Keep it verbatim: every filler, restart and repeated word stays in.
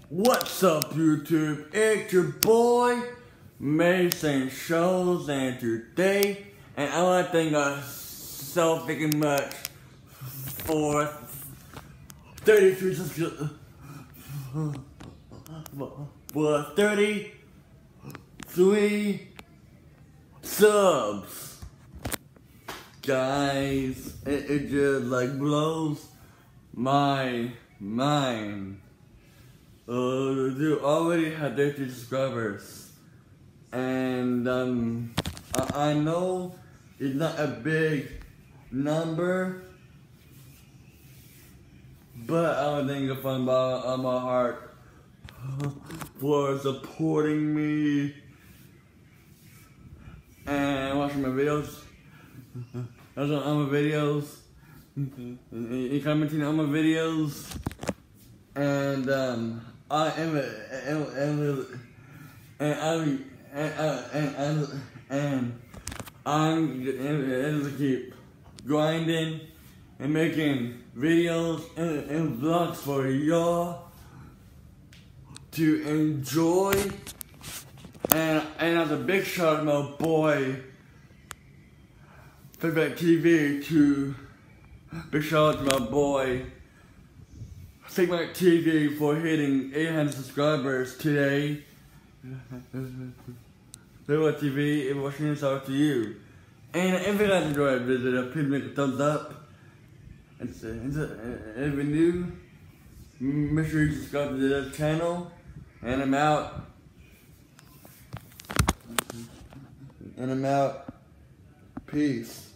What's up, YouTube? It's your boy Mason Shows, and today, and I want to thank uh, so freaking much for thirty-three subscribers. For thirty-three subs, guys. It, it just like blows my mind. Uh, you already have thirty subscribers, and um, I, I know it's not a big number, but I would think from my, on my heart for supporting me and watching my videos, watching on my videos, and commenting on my videos, and um. I am a, and and and I'm and and and, and I'm able to keep grinding and making videos and, and vlogs for y'all to enjoy. And and as a big shout out to my boy Feedback T V to big shout out to my boy Feedback T V for hitting eight hundred subscribers today. Feedback T V, it was shout out to you. And if you guys enjoyed the video, please make a thumbs up. And if you're new, make sure you subscribe to the channel. And I'm out. And I'm out. Peace.